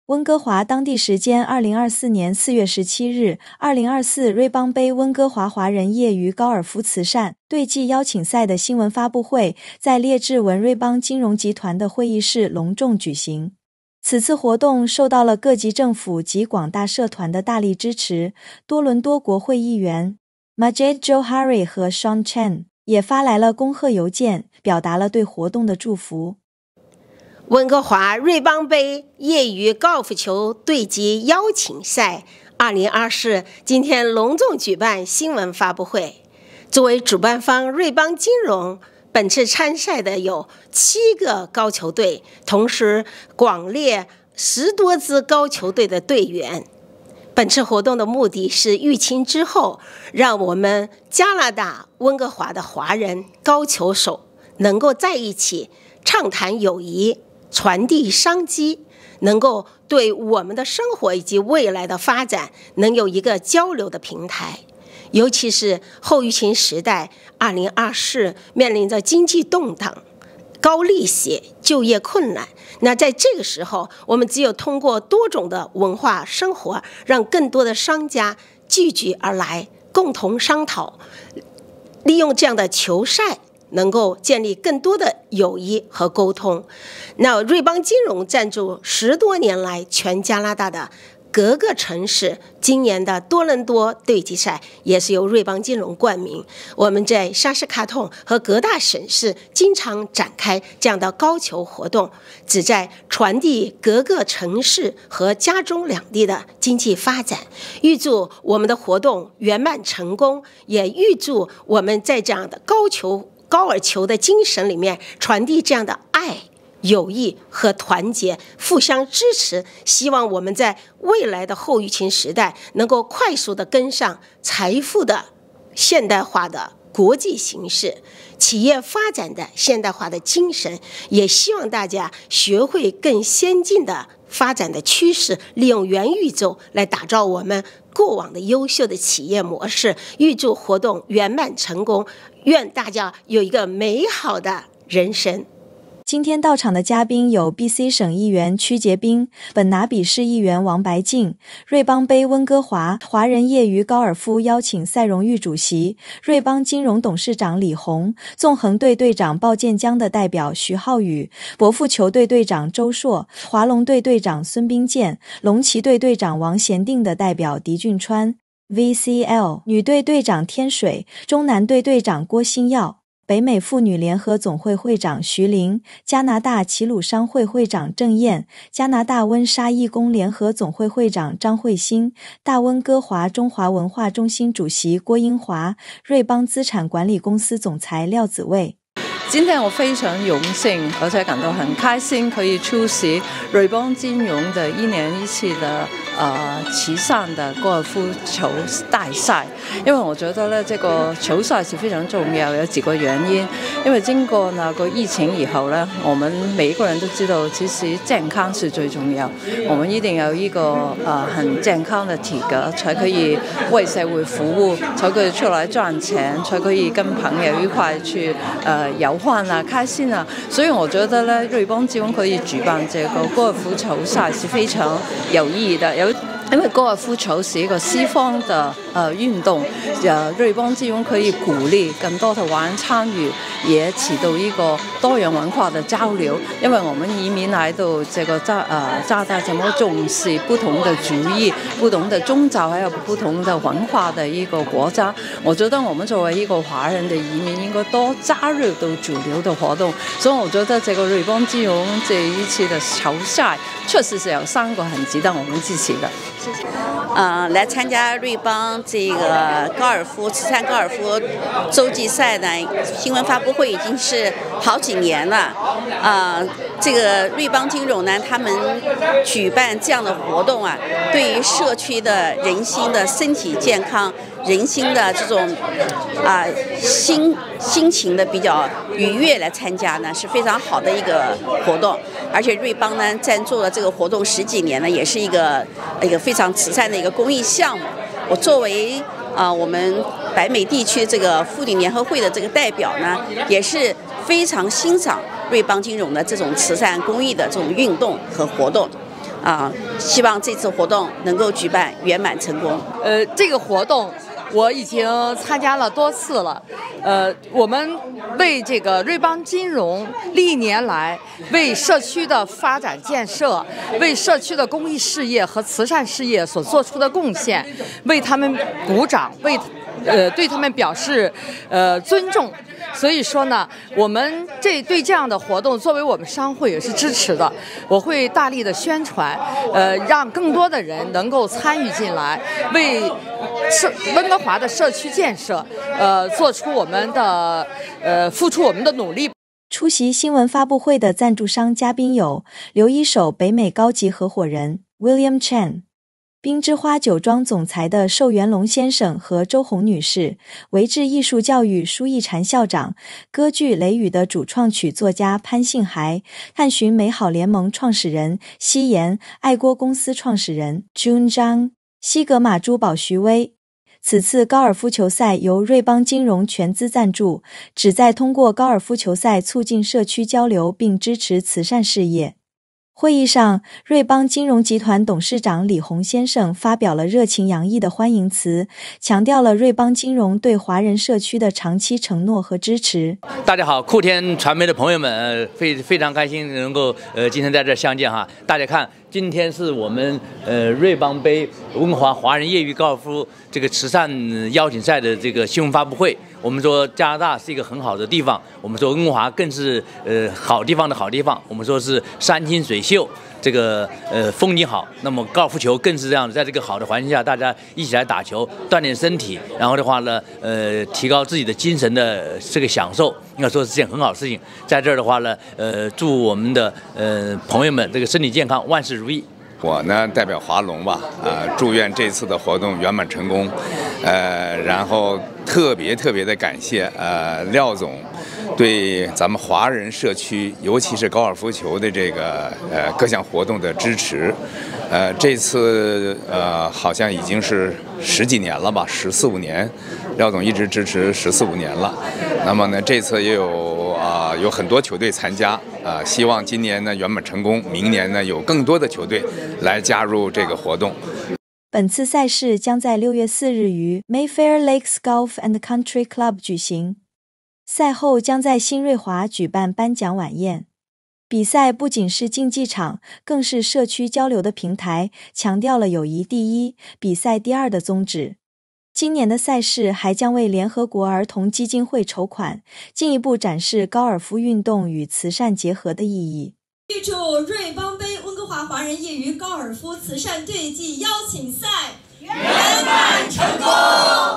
温哥华当地时间2024年4月17日，2024瑞邦杯温哥华华人业余高尔夫慈善对技邀请赛的新闻发布会在列治文瑞邦金融集团的会议室隆重举行。此次活动受到了各级政府及广大社团的大力支持，多伦多国会议员 Majid Johari 和 Sean Chen 也发来了恭贺邮件，表达了对活动的祝福。 温哥华瑞邦杯业余高尔夫球对击邀请赛2024今天隆重举办新闻发布会。作为主办方，瑞邦金融本次参赛的有7个高球队，同时广列10多支高球队的队员。本次活动的目的是疫情之后，让我们加拿大温哥华的华人高球手能够在一起畅谈友谊，传递商机，能够对我们的生活以及未来的发展能有一个交流的平台。尤其是后疫情时代，2024面临着经济动荡、高利息、就业困难，那在这个时候，我们只有通过多种的文化生活，让更多的商家聚集而来，共同商讨，利用这样的球赛能够建立更多的友谊和沟通。那瑞邦金融赞助10多年来全加拿大的各个城市，今年的多伦多对击赛也是由瑞邦金融冠名。我们在沙斯卡通和各大省市经常展开这样的高球活动，旨在传递各个城市和加中两地的经济发展。预祝我们的活动圆满成功，也预祝我们在这样的高尔球的精神里面传递这样的爱、友谊和团结，互相支持。希望我们在未来的后疫情时代能够快速的跟上财富的现代化的国际形势，企业发展的现代化的精神。也希望大家学会更先进的发展的趋势，利用元宇宙来打造我们过往的优秀的企业模式。预祝活动圆满成功，愿大家有一个美好的人生。 今天到场的嘉宾有 BC 省议员曲杰斌、本拿比市议员王白净、瑞邦杯温哥华华人业余高尔夫邀请赛荣誉主席、瑞邦金融董事长李红、纵横队队长鲍建江的代表徐浩宇、伯父球队队长周硕、华龙队队长孙彬健、龙旗队队长王贤定的代表狄俊川、VCL 女队队长天水、中南队队长郭新耀、北美妇女联合总会会长徐玲、加拿大齐鲁商会会长郑燕、加拿大温莎义工联合总会会长张慧欣、大温哥华中华文化中心主席郭英华、瑞邦资产管理公司总裁廖子卫。 今天我非常荣幸，而且感到很开心，可以出席瑞邦金融的1年1次的慈善的高尔夫球大赛。因为我觉得呢，这个球赛是非常重要，有几个原因。因为经过那个疫情以后呢，我们每一个人都知道，其实健康是最重要。我们一定有一个很健康的体格，才可以为社会服务，才可以出来赚钱，才可以跟朋友一块去游玩啊，开心啊。所以我觉得呢，瑞邦金融可以举办这个高尔夫球赛是非常有意义的。因为高尔夫球是一个西方的运动，瑞邦金融可以鼓励更多的华人参与，也起到一个多元文化的交流。因为我们移民来到这个加拿大这么重视不同的主义、不同的宗教还有不同的文化的一个国家，我觉得我们作为一个华人的移民，应该多加入到主流的活动。所以我觉得这个瑞邦金融这一次的球赛确实是有3个很值得我们支持的。 来参加瑞邦这个慈善高尔夫洲际赛的新闻发布会已经是好几年了。这个瑞邦金融呢，他们举办这样的活动啊，对于社区的人心的身体健康、人心的这种心情的比较愉悦来参加呢，是非常好的一个活动。而且瑞邦呢赞助了这个活动10几年呢，也是一个非常慈善的一个公益项目。我作为我们北美地区这个妇女联合会的这个代表呢，也是非常欣赏瑞邦金融的这种慈善公益的这种运动和活动。 希望这次活动能够举办圆满成功。 这个活动我已经参加了多次了。我们为这个瑞邦金融历年来为社区的发展建设、为社区的公益事业和慈善事业所做出的贡献，为他们鼓掌，对他们表示尊重。所以说呢，我们对这样的活动，作为我们商会也是支持的。我会大力的宣传，让更多的人能够参与进来，为温哥华的社区建设，做出我们的付出我们的努力。 出席新闻发布会的赞助商嘉宾有刘一手北美高级合伙人 William Chen、冰之花酒庄总裁的寿元龙先生和周红女士，维智艺术教育舒义禅校长，歌剧《雷雨》的主创曲作家潘信海，探寻美好联盟创始人西岩，爱郭公司创始人 June Zhang， 西格玛珠宝徐威。此次高尔夫球赛由瑞邦金融全资赞助，旨在通过高尔夫球赛促进社区交流并支持慈善事业。会议上，瑞邦金融集团董事长李洪先生发表了热情洋溢的欢迎词，强调了瑞邦金融对华人社区的长期承诺和支持。 大家好，酷天传媒的朋友们，非常开心能够今天在这相见哈。大家看，今天是我们瑞邦杯温哥华华人业余高尔夫这个慈善邀请赛的这个新闻发布会。我们说加拿大是一个很好的地方，我们说温哥华更是好地方的好地方。我们说是山清水秀，这个风景好。那么高尔夫球更是这样，在这个好的环境下，大家一起来打球，锻炼身体，然后的话呢，提高自己的精神的这个享受，应该说是件很好的事情。在这儿的话呢，祝我们的朋友们这个身体健康，万事如意。 我呢代表华龙吧，祝愿这次的活动圆满成功，然后特别的感谢廖总对咱们华人社区，尤其是高尔夫球的这个各项活动的支持。这次好像已经是10几年了吧，14、15年，廖总一直支持14、15年了。那么呢，这次也有很多球队参加，希望今年呢圆满成功，明年呢有更多的球队来加入这个活动。 本次赛事将在6月4日于 Mayfair Lakes Golf and Country Club 举行，赛后将在新瑞华举办颁奖晚宴。比赛不仅是竞技场，更是社区交流的平台，强调了友谊第一，比赛第二的宗旨。今年的赛事还将为联合国儿童基金会筹款，进一步展示高尔夫运动与慈善结合的意义。 预祝瑞邦杯温哥华华人业余高尔夫慈善对技邀请赛圆满成功！